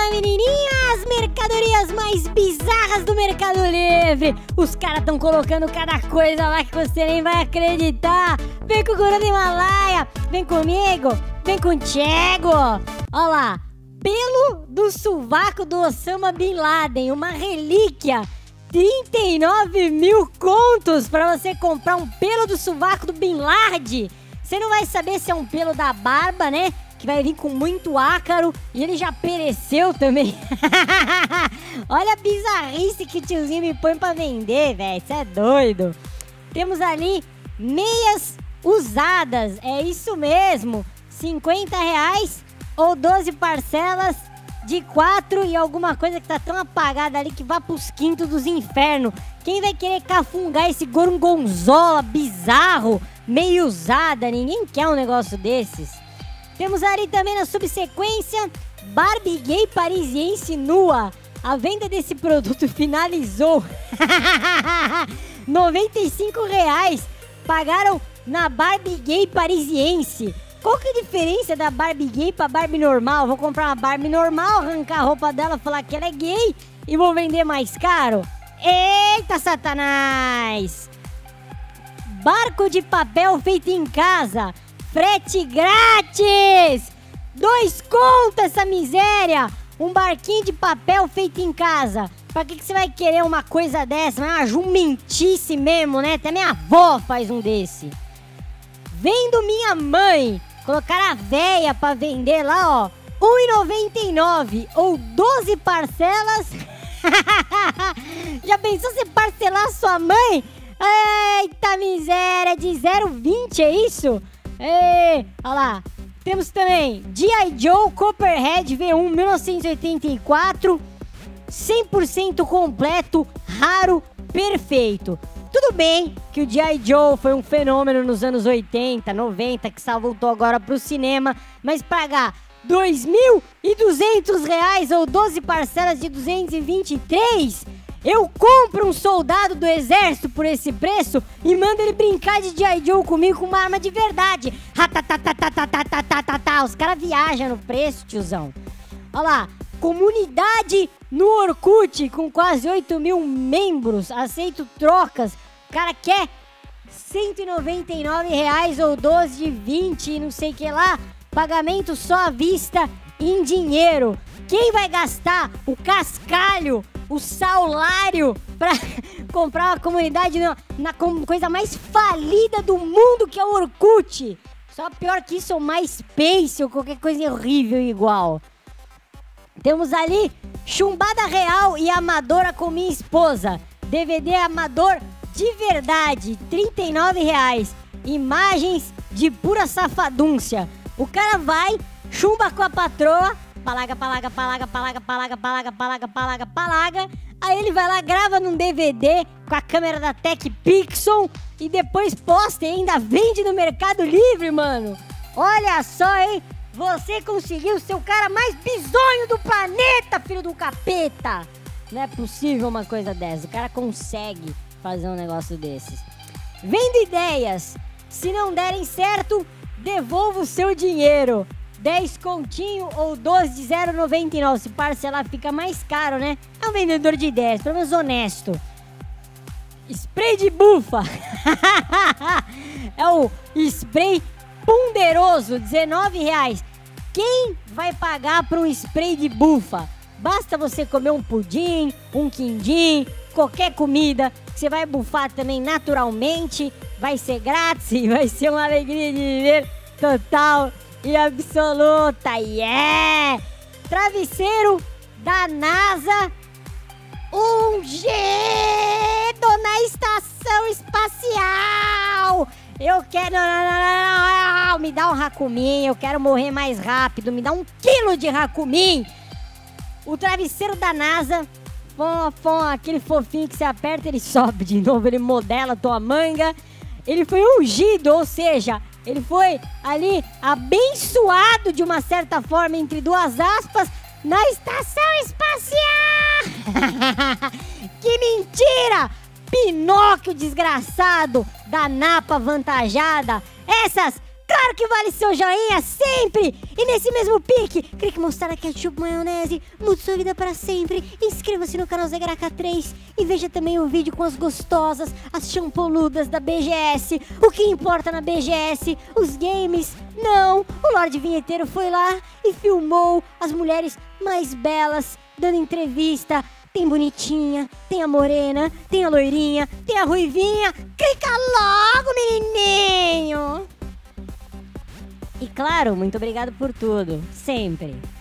Fala, menininha! As mercadorias mais bizarras do Mercado Livre. Os caras estão colocando cada coisa lá que você nem vai acreditar. Vem com o Guru do Himalaia, vem comigo, vem contigo. Olha lá, pelo do sovaco do Osama Bin Laden, uma relíquia. 39 mil contos pra você comprar um pelo do sovaco do Bin Laden. Você não vai saber se é um pelo da barba, né? Que vai vir com muito ácaro e ele já pereceu também. Olha a bizarrice que o tiozinho me põe pra vender, velho. Isso é doido. Temos ali meias usadas. É isso mesmo. R$50 ou 12 parcelas de 4 e alguma coisa que tá tão apagada ali que vai pros quintos dos infernos. Quem vai querer cafungar esse gorgonzola bizarro, meio usada? Ninguém quer um negócio desses. Temos ali também na subsequência Barbie gay parisiense nua. A venda desse produto finalizou. R$95 pagaram na Barbie gay parisiense. Qual que é a diferença da Barbie gay pra Barbie normal? Vou comprar uma Barbie normal, arrancar a roupa dela, falar que ela é gay e vou vender mais caro? Eita, Satanás! Barco de papel feito em casa. Frete grátis! 2 contos essa miséria! Um barquinho de papel feito em casa. Pra que você vai querer uma coisa dessa? É uma jumentice mesmo, né? Até minha avó faz um desse. Vendo minha mãe. Colocaram a véia pra vender lá, ó. R$1,99 ou 12 parcelas. Já pensou você parcelar sua mãe? Eita miséria, de 0,20 é isso? Olha lá, temos também G.I. Joe Copperhead V1 1984, 100% completo, raro, perfeito. Tudo bem que o G.I. Joe foi um fenômeno nos anos 80, 90, que só voltou agora pro cinema, mas pagar R$2.200 ou 12 parcelas de 223... Eu compro um soldado do exército por esse preço e mando ele brincar de G.I. Joe comigo com uma arma de verdade. Os caras viajam no preço, tiozão. Olha lá, comunidade no Orkut com quase 8 mil membros. Aceito trocas. O cara quer R$199 ou 12 de 20 não sei o que lá. Pagamento só à vista em dinheiro. Quem vai gastar o cascalho, o salário pra comprar uma comunidade na coisa mais falida do mundo, que é o Orkut? Só pior que isso, ou MySpace, ou qualquer coisa horrível igual. Temos ali Chumbada Real e Amadora com Minha Esposa. DVD amador de verdade, R$39. Imagens de pura safadúncia. O cara vai, chumba com a patroa, palaga. Aí ele vai lá, grava num DVD com a câmera da Tech Pixel e depois posta e ainda vende no Mercado Livre, mano. Olha só, hein? Você conseguiu ser o cara mais bizonho do planeta, filho do capeta. Não é possível uma coisa dessa. O cara consegue fazer um negócio desses. Vendo ideias. Se não derem certo, devolva o seu dinheiro. 10 continho ou 12 de 0,99. Se parcelar fica mais caro, né? É um vendedor de ideias, pelo menos honesto. Spray de bufa. É o spray ponderoso, R$19. Quem vai pagar por um spray de bufa? Basta você comer um pudim, um quindim, qualquer comida. Você vai bufar também naturalmente. Vai ser grátis e vai ser uma alegria de viver total e absoluta. Yeah! Travesseiro da NASA ungido na estação espacial. Eu quero... Não, me dá um Hakumin. Eu quero morrer mais rápido. Me dá 1 quilo de Hakumin. O travesseiro da NASA, aquele fofinho que você aperta, ele sobe de novo. Ele modela a tua manga. Ele foi ungido, ou seja, ele foi ali abençoado de uma certa forma, entre duas aspas, na estação espacial. Que mentira! Pinóquio desgraçado da napa avantajada. Essas, claro que vale seu joinha sempre E nesse mesmo pique, clique mostrar ketchup maionese, mude sua vida para sempre. Inscreva-se no canal ZGRK3 e veja também o vídeo com as gostosas, as champoludas da BGS. O que importa na BGS? Os games? Não, o Lorde Vinheteiro foi lá e filmou as mulheres mais belas dando entrevista. Tem bonitinha, tem a morena, tem a loirinha, tem a ruivinha. Clica logo, menininho! E claro, muito obrigado por tudo, sempre.